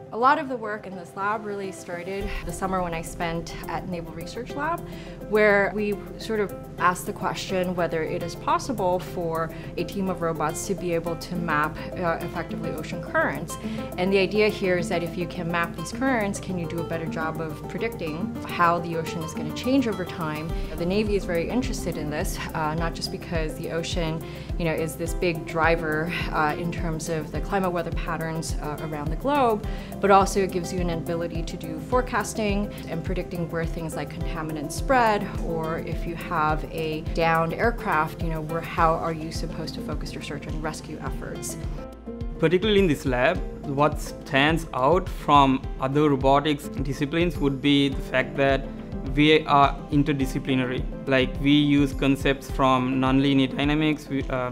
A lot of the work in this lab really started the summer when I spent at Naval Research Lab, where we sort of asked the question whether it is possible for a team of robots to be able to map effectively ocean currents. And the idea here is that if you can map these currents, can you do a better job of predicting how the ocean is going to change over time? The Navy is very interested in this, not just because the ocean, is this big driver in terms of the climate weather patterns around the globe, but also it gives you an ability to do forecasting and predicting where things like contaminants spread, or if you have a downed aircraft, how are you supposed to focus your search and rescue efforts. Particularly in this lab, what stands out from other robotics disciplines would be the fact that we are interdisciplinary. Like, we use concepts from nonlinear dynamics,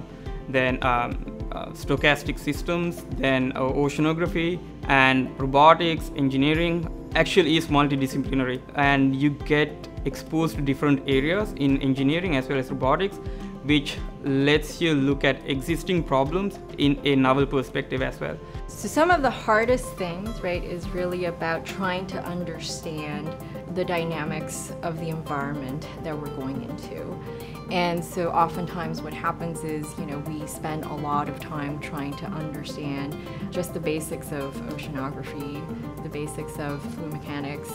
then stochastic systems, then oceanography, and robotics, engineering actually is multidisciplinary, and you get exposed to different areas in engineering as well as robotics, which lets you look at existing problems in a novel perspective as well. So some of the hardest things, is really about trying to understand the dynamics of the environment that we're going into. And so oftentimes what happens is, we spend a lot of time trying to understand just the basics of oceanography, the basics of fluid mechanics.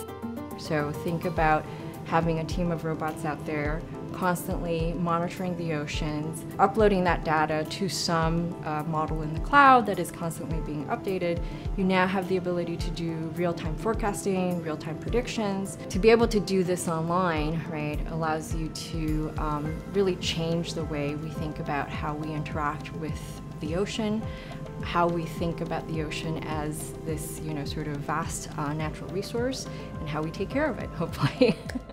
So think about having a team of robots out there constantly monitoring the oceans, uploading that data to some model in the cloud that is constantly being updated. You now have the ability to do real-time forecasting, real-time predictions. To be able to do this online, allows you to really change the way we think about how we interact with the ocean, how we think about the ocean as this, sort of vast natural resource, and how we take care of it, hopefully.